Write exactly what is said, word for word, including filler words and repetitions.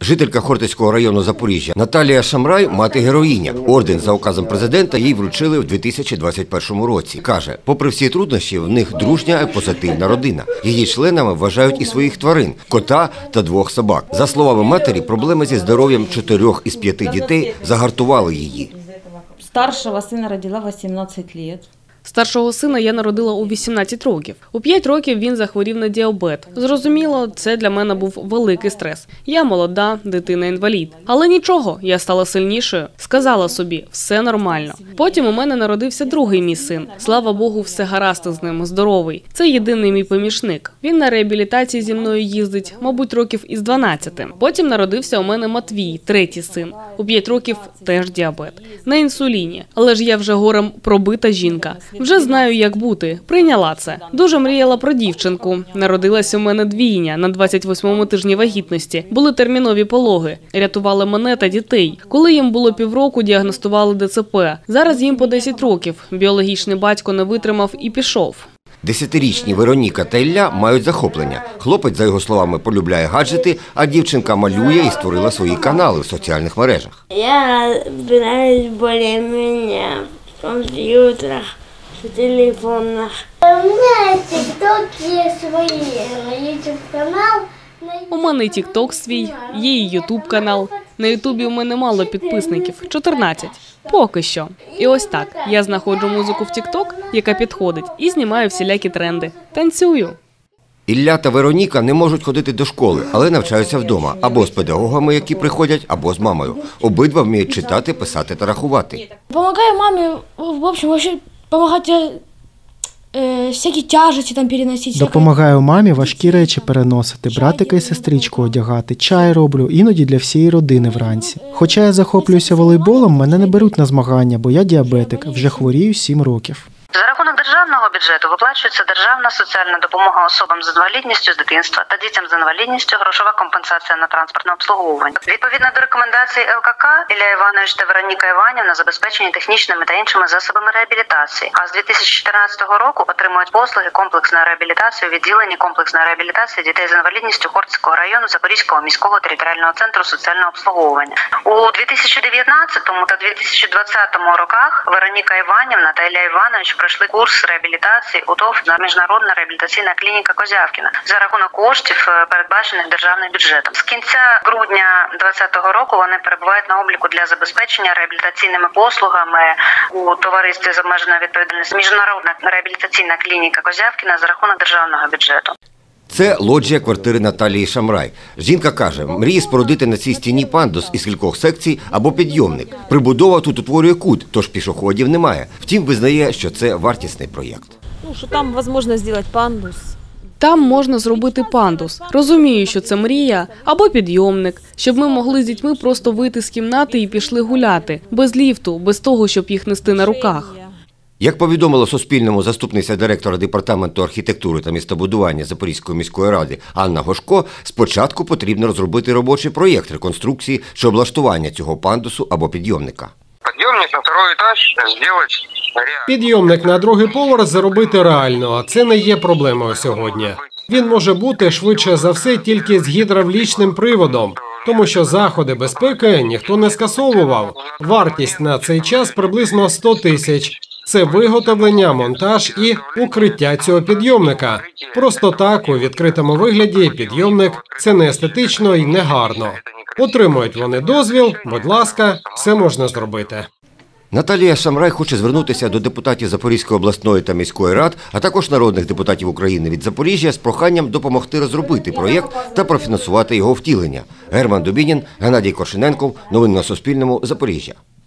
Жителька Хортицького району Запоріжжя Наталія Шамрай – мати-героїня. Орден за указом президента їй вручили в дві тисячі двадцять першому році. Каже, попри всі труднощі, в них дружня і позитивна родина. Її членами вважають і своїх тварин – кота та двох собак. За словами матері, проблеми зі здоров'ям чотирьох із п'яти дітей загартували її. Старшого сина родила вісімнадцять років. Старшого сина я народила у вісімнадцять років. У п'ять років він захворів на діабет. Зрозуміло, це для мене був великий стрес. Я молода, дитина-інвалід. Але нічого, я стала сильнішою. Сказала собі, все нормально. Потім у мене народився другий мій син. Слава Богу, все гаразд з ним, здоровий. Це єдиний мій помічник. Він на реабілітації зі мною їздить, мабуть, років із дванадцяти. Потім народився у мене Матвій, третій син. У п'ять років теж діабет. На інсуліні. Але ж я вже горем пробита жінка. Вже знаю, як бути. Прийняла це. Дуже мріяла про дівчинку. Народилась у мене двійня на двадцять восьмому тижні вагітності. Були термінові пологи. Рятували мене та дітей. Коли їм було півроку, діагностували де це пе. Зараз їм по десять років. Біологічний батько не витримав і пішов. Десятирічні Вероніка та Ілля мають захоплення. Хлопець, за його словами, полюбляє гаджети, а дівчинка малює і створила свої канали в соціальних мережах. Я збираюсь більш-менш в комп'ютерах, в телефонах. У мене тік-ток є свій ютуб-канал. У мене тік-ток свій, є і ютуб-канал. На ютубі у мене мало підписників – чотирнадцять. Поки що. І ось так. Я знаходжу музику в тік-ток, яка підходить, і знімаю всілякі тренди. Танцюю. Ілля та Вероніка не можуть ходити до школи, але навчаються вдома. Або з педагогами, які приходять, або з мамою. Обидва вміють читати, писати та рахувати. Помогаю мамі, в общем, вообще допомагати е, всякі тяжесті там переносити. Допомагаю мамі важкі речі переносити, братика і сестричку одягати, чай роблю, іноді для всієї родини вранці. Хоча я захоплююся волейболом, мене не беруть на змагання, бо я діабетик, вже хворію сім років. За рахунок державного бюджету виплачується державна соціальна допомога особам з інвалідністю з дитинства та дітям з інвалідністю, грошова компенсація на транспортне обслуговування. Відповідно до рекомендацій ел ка ка, Ілля Іванович та Вероніка Іванівна забезпечені технічними та іншими засобами реабілітації, а з дві тисячі чотирнадцятого року отримують послуги комплексної реабілітації у відділенні комплексної реабілітації дітей з інвалідністю Хортицького району Запорізького міського територіального центру соціального обслуговування. У дві тисячі дев'ятнадцятому та дві тисячі двадцятому роках Вероніка Іванівна та Ілля Іванович пройшли курс реабілітації у ТОВ «Міжнародна реабілітаційна клініка Козявкіна» за рахунок коштів, передбачених державним бюджетом. З кінця грудня двадцятого року вони перебувають на обліку для забезпечення реабілітаційними послугами у товаристві з обмеженою відповідальністю «Міжнародна реабілітаційна клініка Козявкіна» за рахунок державного бюджету. Це лоджія квартири Наталії Шамрай. Жінка каже, мріє спорудити на цій стіні пандус із кількох секцій або підйомник. Прибудова тут утворює кут, тож пішоходів немає. Втім, визнає, що це вартісний проєкт. Ну, що там можливо зробити пандус. Там можна зробити пандус. Розумію, що це мрія, або підйомник, щоб ми могли з дітьми просто вийти з кімнати і пішли гуляти. Без ліфту, без того, щоб їх нести на руках. Як повідомила Суспільному заступниця директора Департаменту архітектури та містобудування Запорізької міської ради Анна Гошко, спочатку потрібно розробити робочий проєкт реконструкції чи облаштування цього пандусу або підйомника. Підйомник на другий етаж зробити реально. Підйомник на другий поверх зробити реально, а це не є проблемою сьогодні. Він може бути швидше за все тільки з гідравлічним приводом, тому що заходи безпеки ніхто не скасовував. Вартість на цей час приблизно сто тисяч. Це виготовлення, монтаж і укриття цього підйомника. Просто так, у відкритому вигляді, підйомник – це не естетично і не гарно. Отримують вони дозвіл, будь ласка, все можна зробити. Наталія Шамрай хоче звернутися до депутатів Запорізької обласної та міської рад, а також народних депутатів України від Запоріжжя з проханням допомогти розробити проєкт та профінансувати його втілення. Герман Дубінін, Геннадій Коршененков. Новини на Суспільному. Запоріжжя.